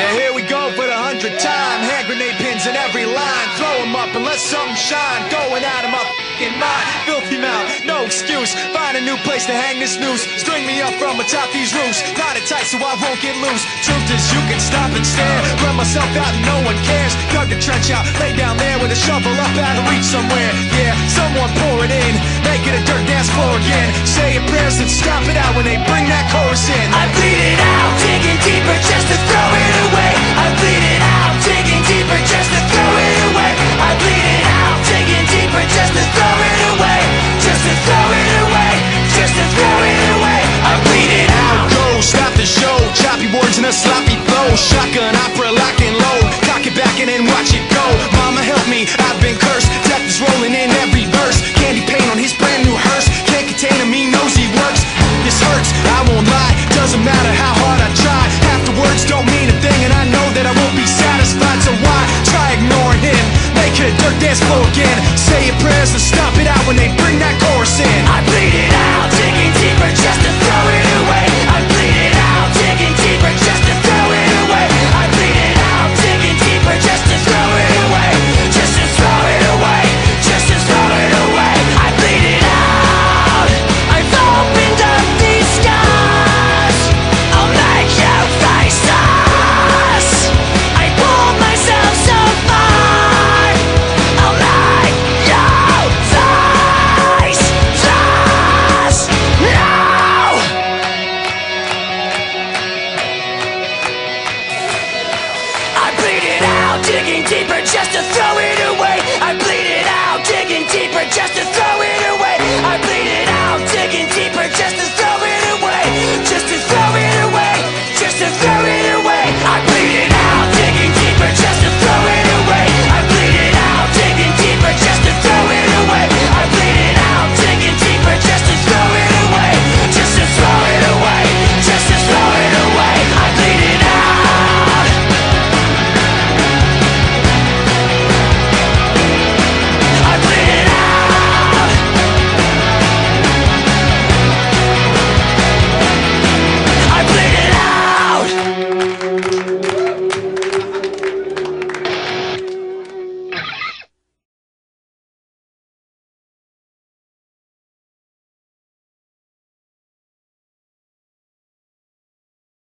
Yeah, here we go for the 100th time. Hand grenade pins in every line. Throw them up and let something shine. Going out of my f***ing mind. Filthy mouth, no excuse. Find a new place to hang this noose. String me up from atop these roofs. Knot it tight so I won't get loose. Truth is you can stop and stare. Run myself out and no one cares. Dug the trench out, lay down there with a shovel up out of reach somewhere. Yeah, someone pour it in. Make it a dirt dance floor again. Say your prayers and stop it out when they bring that chorus in. I bleed it out, digging deeper just to throw it away. I bleed it out, digging deeper just to throw it away. I bleed it out, digging deeper just to throw it away. Just to throw it away, just to throw it away. I bleed it out. Go, stop the show. Choppy words in a sloppy flow. Shotgun opera, lock and load. Cock it back and then watch it go. Mama help me, I've been cursed. Death is rolling in every verse. Candy paint on his brand new hearse. Can't contain him, he knows he works. This hurts, I won't lie. Doesn't matter how hard I try. Half the words don't mean a thing, and I know that I won't be satisfied. So why try ignoring him? Make it a dirt dance floor again. Say your prayers and stop it out when they bring that chorus in. I bleed it out, digging deeper just to